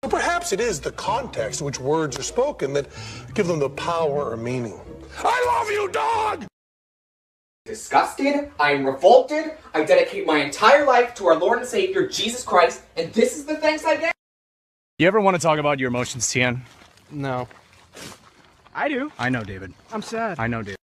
Or perhaps it is the context in which words are spoken that give them the power or meaning. I love you, dog! Disgusted, I am revolted, I dedicate my entire life to our Lord and Savior, Jesus Christ, and this is the thanks I get? You ever want to talk about your emotions, Tian? No. I do. I know, David. I'm sad. I know, David.